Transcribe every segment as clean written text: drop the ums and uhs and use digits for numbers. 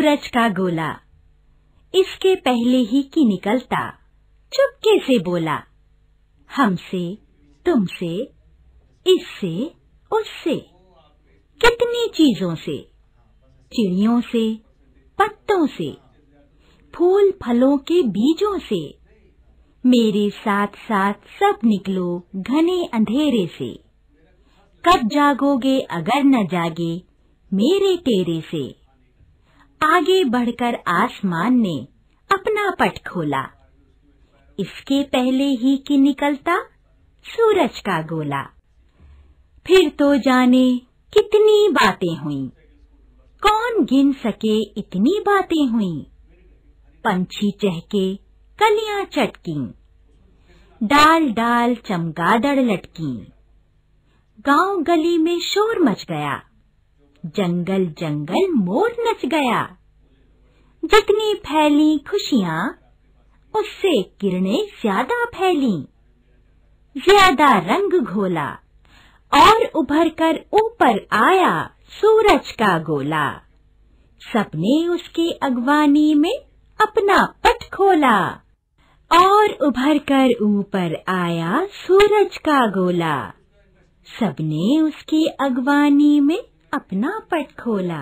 सूरज का गोला इसके पहले ही कि निकलता चुपके से बोला, हमसे, तुमसे, इससे, उससे, कितनी चीजों से, चिड़ियों से, पत्तों से, फूल फलों के बीजों से, मेरे साथ साथ सब निकलो घने अंधेरे से। कब जागोगे अगर न जागे मेरे तेरे से। आगे बढ़कर आसमान ने अपना पट खोला, इसके पहले ही कि निकलता सूरज का गोला। फिर तो जाने कितनी बातें हुईं, कौन गिन सके इतनी बातें हुईं। पंछी चहके कलियां चटकीं, डाल डाल चमगादड़ लटकीं। गांव गली में शोर मच गया, जंगल जंगल मोर नच गया। जितनी फैली खुशियां उससे किरणें ज्यादा फैलीं। ज्यादा रंग घोला और उभर कर ऊपर आया सूरज का गोला। सबने उसकी अगवानी में अपना पट खोला और उभर कर ऊपर आया सूरज का गोला। सबने उसकी अगवानी में अपना पट खोला।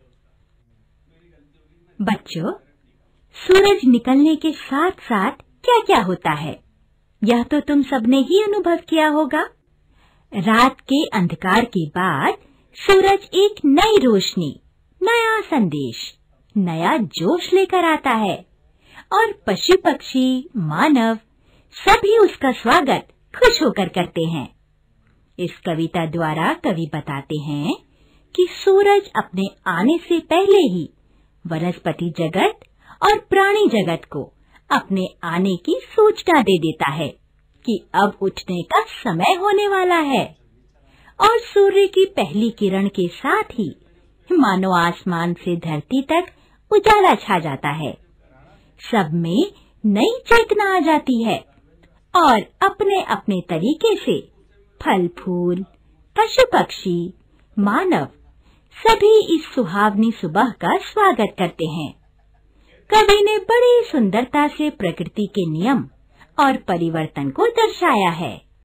बच्चों, सूरज निकलने के साथ साथ क्या क्या होता है, यह तो तुम सबने ही अनुभव किया होगा। रात के अंधकार के बाद सूरज एक नई रोशनी, नया संदेश, नया जोश लेकर आता है और पशु पक्षी, मानव सभी उसका स्वागत खुश होकर करते हैं। इस कविता द्वारा कवि बताते हैं कि सूरज अपने आने से पहले ही वनस्पति जगत और प्राणी जगत को अपने आने की सूचना दे देता है कि अब उठने का समय होने वाला है। और सूर्य की पहली किरण के साथ ही मानो आसमान से धरती तक उजाला छा जाता है। सब में नई चेतना आ जाती है और अपने अपने तरीके से फल फूल, पशु पक्षी, मानव सभी इस सुहावनी सुबह का स्वागत करते हैं। कवि ने बड़ी सुंदरता से प्रकृति के नियम और परिवर्तन को दर्शाया है।